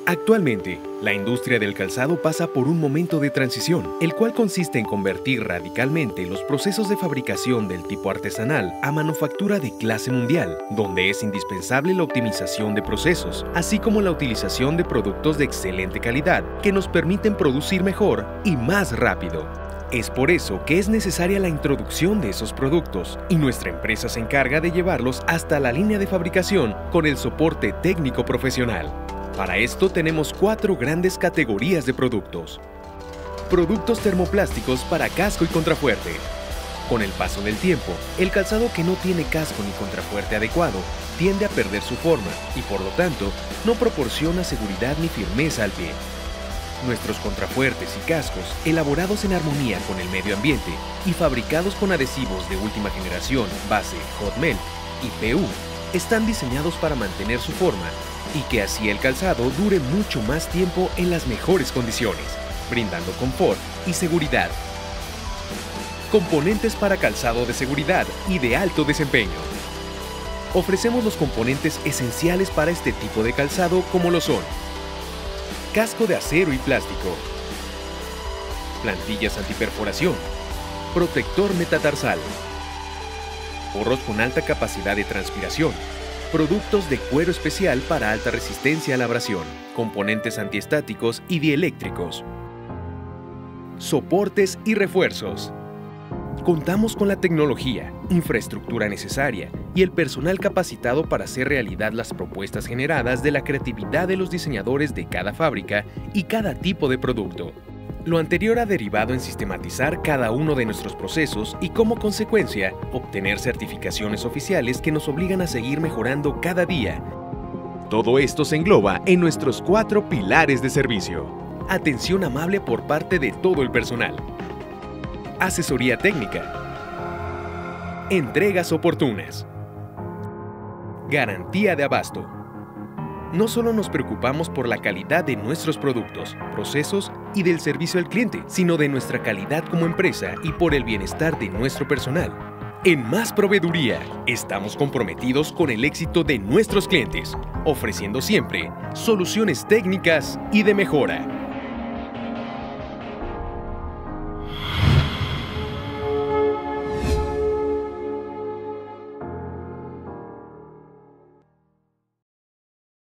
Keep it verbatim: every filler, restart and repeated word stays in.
Actualmente, la industria del calzado pasa por un momento de transición, el cual consiste en convertir radicalmente los procesos de fabricación del tipo artesanal a manufactura de clase mundial, donde es indispensable la optimización de procesos, así como la utilización de productos de excelente calidad que nos permiten producir mejor y más rápido. Es por eso que es necesaria la introducción de esos productos y nuestra empresa se encarga de llevarlos hasta la línea de fabricación con el soporte técnico profesional. Para esto tenemos cuatro grandes categorías de productos. Productos termoplásticos para casco y contrafuerte. Con el paso del tiempo, el calzado que no tiene casco ni contrafuerte adecuado tiende a perder su forma y por lo tanto no proporciona seguridad ni firmeza al pie. Nuestros contrafuertes y cascos, elaborados en armonía con el medio ambiente y fabricados con adhesivos de última generación base hot melt y P U, están diseñados para mantener su forma y que así el calzado dure mucho más tiempo en las mejores condiciones, brindando confort y seguridad. Componentes para calzado de seguridad y de alto desempeño. Ofrecemos los componentes esenciales para este tipo de calzado como lo son: casco de acero y plástico, plantillas antiperforación, protector metatarsal, forros con alta capacidad de transpiración, productos de cuero especial para alta resistencia a la abrasión, componentes antiestáticos y dieléctricos, soportes y refuerzos. Contamos con la tecnología, infraestructura necesaria y el personal capacitado para hacer realidad las propuestas generadas de la creatividad de los diseñadores de cada fábrica y cada tipo de producto. Lo anterior ha derivado en sistematizar cada uno de nuestros procesos y, como consecuencia, obtener certificaciones oficiales que nos obligan a seguir mejorando cada día. Todo esto se engloba en nuestros cuatro pilares de servicio. Atención amable por parte de todo el personal. Asesoría técnica. Entregas oportunas. Garantía de abasto. No solo nos preocupamos por la calidad de nuestros productos, procesos y del servicio al cliente, sino de nuestra calidad como empresa y por el bienestar de nuestro personal. En Más Proveeduría, estamos comprometidos con el éxito de nuestros clientes, ofreciendo siempre soluciones técnicas y de mejora.